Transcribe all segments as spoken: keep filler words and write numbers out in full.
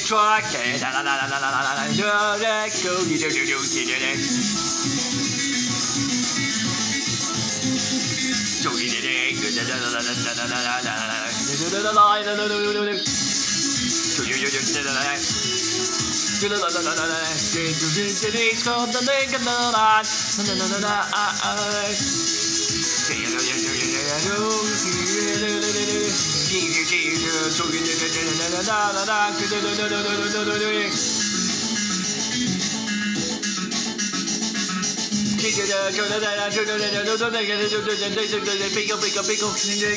truck, la la la la la la la la, go do do do do do do. So we did it. La la la la la la la la la la. La la la la la la la. So you you you la la la. La la la la la la. It's called the lake of the light. La la la la la. See you you you you you. So you la la la la la. Pico, pico, pico.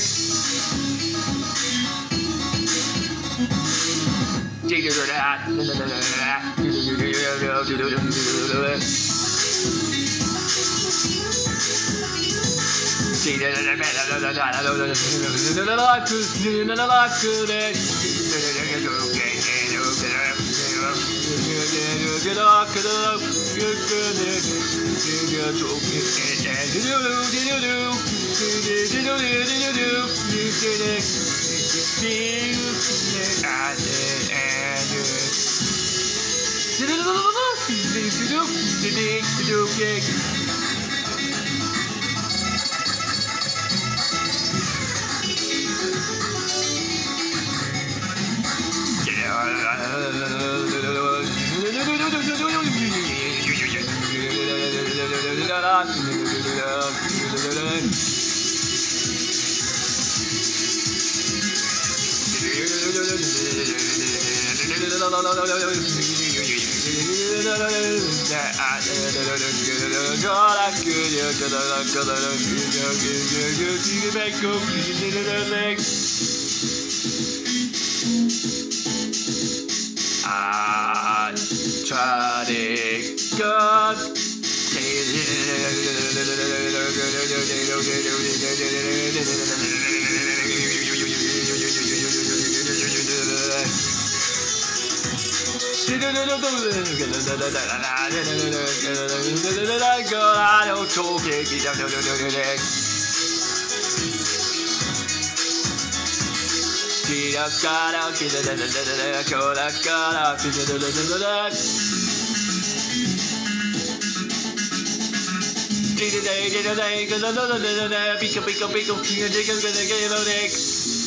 I tried it good. Pico, pico, pico,